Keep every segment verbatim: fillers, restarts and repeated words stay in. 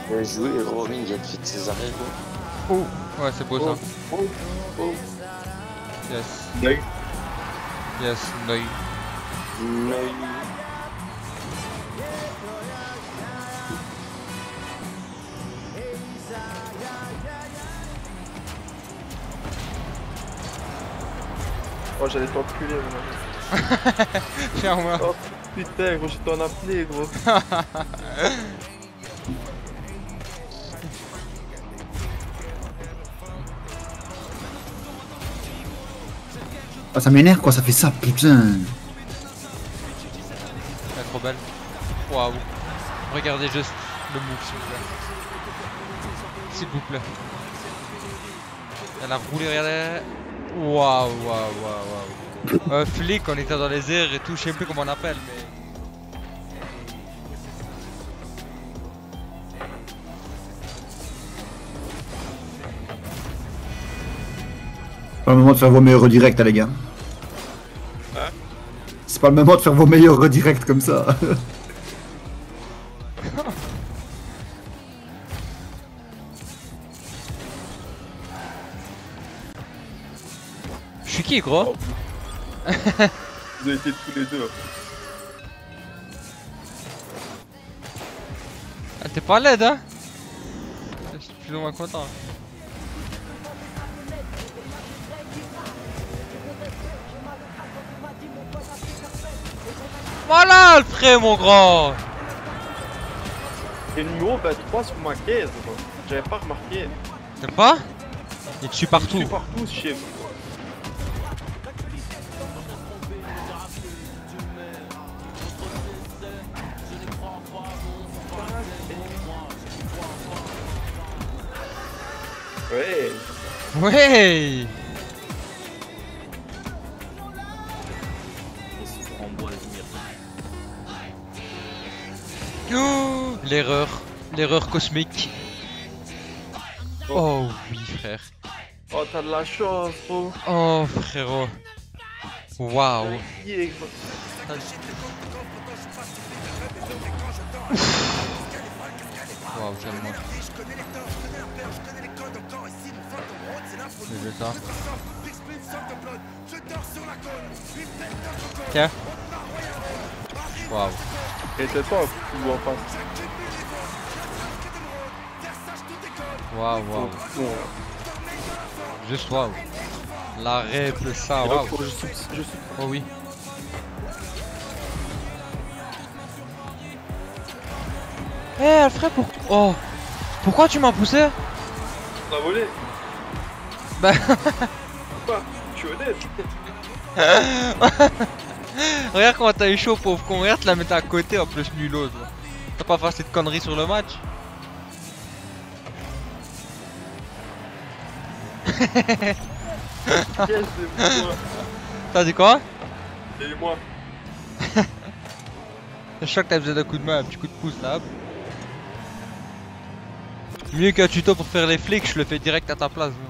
Bien joué, Roaming, il a fait de ses arrêts, quoi. Oh, ouais, c'est beau Oh, ça. oh, oh. Yes. L'œil. Yes, l'œil. L'œil. Oh, j'allais t'enculer, moi. Ferme-moi. Oh putain, gros, je t'en appelé, gros. Ah, ça m'énerve quand ça fait ça, putain. Elle est trop belle. Waouh. Regardez juste le move, s'il vous plaît. S'il vous plaît. Elle a roulé, regardez. Waouh, waouh, waouh, waouh. Euh, flic, on était dans les airs et tout, je sais plus comment on appelle, mais. C'est pas le moment de faire vos meilleurs redirects, hein, les gars. Hein? C'est pas le moment de faire vos meilleurs redirects comme ça. Je suis qui, gros? Vous avez été tous les deux. Ah, t'es pas laide, hein? Je suis plus ou moins content. Voilà le frais, mon grand! Et le numéro vingt-trois sur ma caisse, gros. J'avais pas remarqué. T'aimes pas? Il te suit Je partout. suis partout chez vous. Ouais. Ouais! Oh, l'erreur, l'erreur cosmique. Oh oui, frère. Oh, t'as de la chance, gros. Oh, frérot. Waouh. Yeah, gros. Waouh, tellement. Je veux ça. Tiens. Waouh. Et c'est toi, tu vois en face. Waouh, waouh. Bon, Juste waouh. L'arrêt de ça, et là, waouh. faut- je suis, je suis. Oh oui. Eh, Alfred, pour... Oh. Pourquoi tu m'as poussé? On a volé. Bah... Quoi? Tu es honnête. Regarde comment t'as eu chaud, pauvre con. Regarde, tu la mettais à côté en plus nulose. T'as pas fait cette connerie sur le match? Yes, c'est moi. T'as dit quoi? C'est moi. Je sens que t'as besoin d'un coup de main, un petit coup de pouce là. Hop. Mieux qu'un tuto pour faire les flics, je le fais direct à ta place. Moi.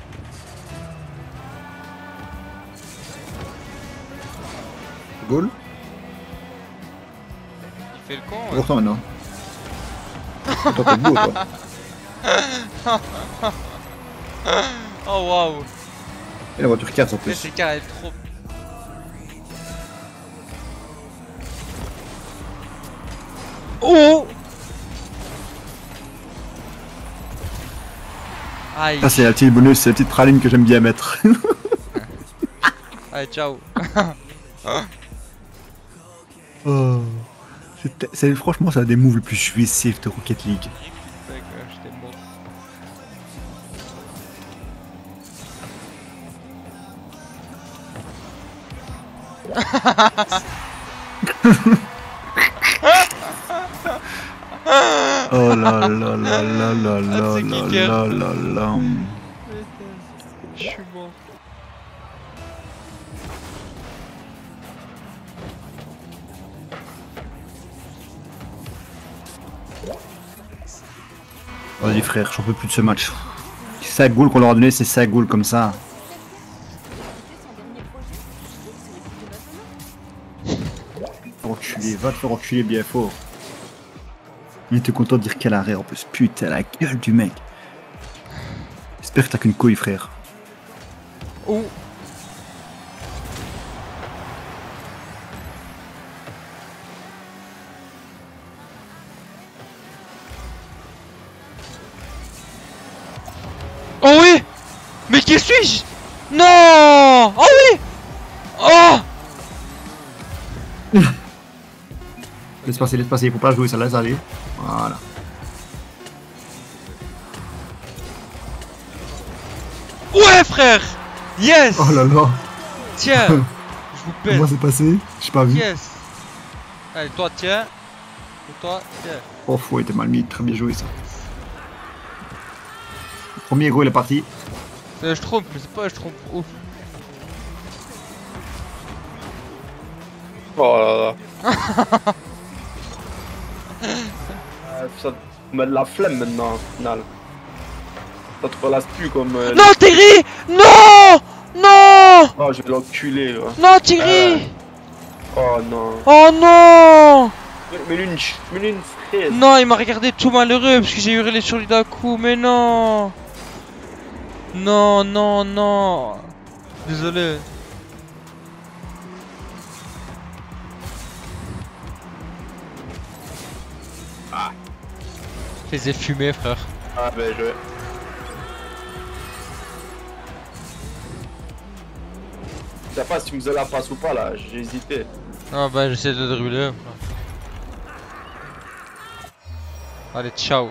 Goal. Il fait le con. C'est Ouais. pour toi maintenant. Toi, t'es beau, toi. Oh waouh. Et la voiture quatre en Mais plus. c'est carré trop. Oh. Aïe. Ça, c'est la petite bonus, c'est la petite praline que j'aime bien mettre. Allez, ciao. Oh. C'est- c'est- Franchement, c'est un des moves les plus jouissifs de Rocket League. D'accord, j'étais mort. Oh là là là là là là Ah, c'est là kicker. là là là. Je suis mort. Vas-y frère, j'en peux plus de ce match. cinq goals qu'on leur a donné, c'est cinq goals comme ça. Enculé, va te faire enculer bien fort. Il était content de dire quel arrêt en plus. Putain, la gueule du mec. J'espère que t'as qu'une couille, frère. Oh. Oh oui. Mais qui suis-je? Non. Oh oui. Oh. Laisse passer, laisse passer, il faut pas jouer, ça laisse aller. Voilà. Ouais frère. Yes. Oh là là. Tiens. Je vous pète. Comment c'est passé? J'ai pas vu. Yes. Allez, toi tiens. Et toi tiens. Oh, fou, il était mal mis, très bien joué ça. Le premier gros, il est parti. Euh, je trompe, mais c'est pas je trompe. Ouf. Oh là là. Euh, ça te met de la flemme maintenant, au final. Ça te relâche plus comme. Euh, Non Thierry. Non. Non. Oh, je vais l'enculer, quoi. Non Thierry. Oh non. Oh non. Mais une, mais une fraise. Non, il m'a regardé tout malheureux parce que j'ai hurlé sur lui d'un coup, mais non. Non, non, non. Désolé. Ah. Faisais fumer, frère. Ah, ben je. Je sais pas si tu me faisais la passe ou pas là, j'ai hésité. Ah bah j'essaie de le dribbler. Allez, ciao.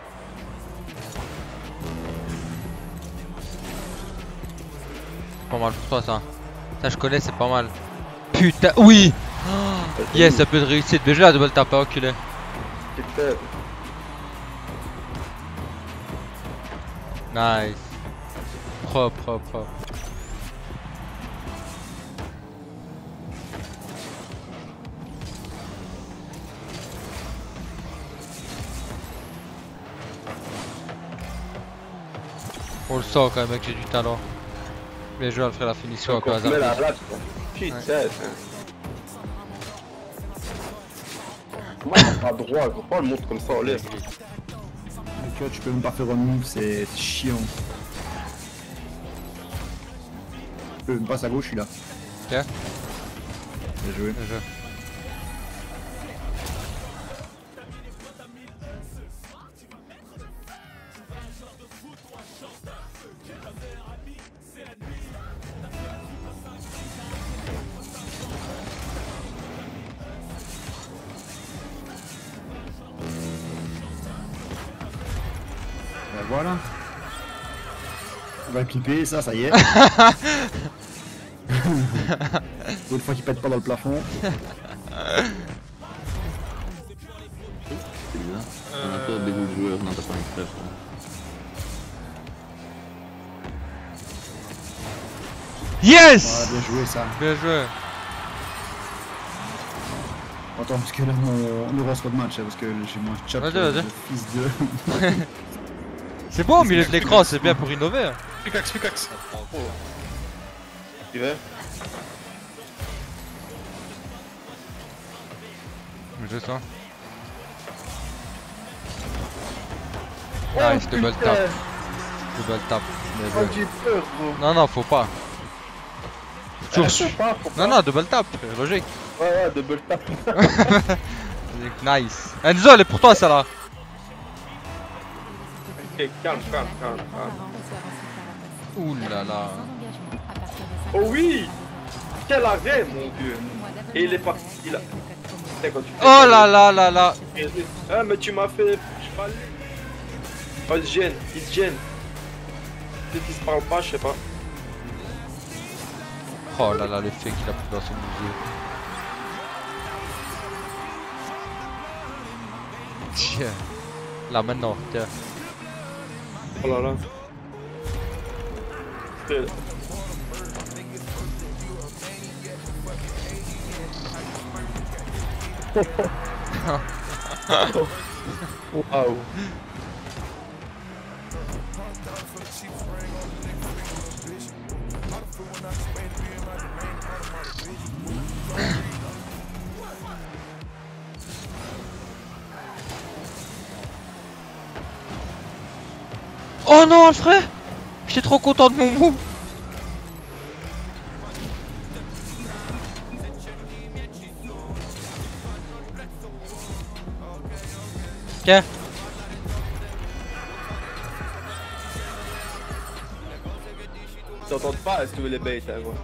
Pas mal pour toi ça. Ça je connais, c'est pas mal. Putain, oui. Oh, yes, un peu de réussite. Mais je l'ai la double tap, enculé. Peut-être. Nice. Propre, propre, propre. On le sent quand même que j'ai du talent. Bien joué Alfred, la finition à quoi hasard. Mais la rate, quoi. Putain. Comment il pas droit, pourquoi on le montre comme ça en l'air? Tu vois, tu peux même pas faire un move, c'est chiant. Je peux me passer à gauche, je suis là. Ok. Bien joué. Bien joué. Ben voilà. On va clipper, ça, ça y est. Une fois qu'il pète pas dans le plafond. C'est bizarre. On a peur des nouveaux joueurs, non, t'as pas un frère. Yes. Ah, bien joué ça. Bien joué. Attends, parce que là, on, on nous reçoit de match, hein, parce que j'ai moins de chat. Vas-y, euh, vas-y. de fils de. C'est bon au milieu de l'écran, c'est bien pour innover. Pickaxe, pickaxe. Tu veux? Je ça. Nice, double tap. Double tap. Bien Oh, joué. j'ai peur, gros. Non, non, faut pas. Toujours su. Faut pas, faut pas. Non, non, double tap, logique. Ouais, ouais, double tap. Nice. Enzo, elle est pour toi, ça là. Ok, calme, calme, calme, calme. Ouh là là. Oh oui! Quel arrêt, mon dieu! Et il est parti, il a... Putain, quand tu fais Oh ça, là là là là. Ah, mais tu m'as fait... Je pas... Oh, il se gêne, il se gêne. Peut-être qu'il se parle pas, je sais pas. Oh là là, l'effet qu'il a pris dans son musée. Tiens. Là maintenant, tiens. Oh là là. C'est- Waouh. Oh non, Alfred! J'étais trop content de mon move! Ok. T'entends pas si tu veux les bait, hein, moi.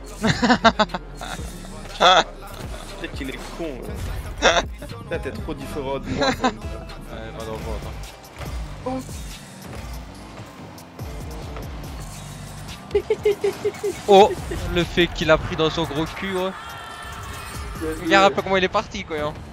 Peut-être qu'il est con. Là. Putain, t'es trop différent de moi. Quand même. Ouais, pas dans le ventre. Hein. Oh, le fait qu'il a pris dans son gros cul, ouais. Regarde un peu comment il est parti, quoi. Hein.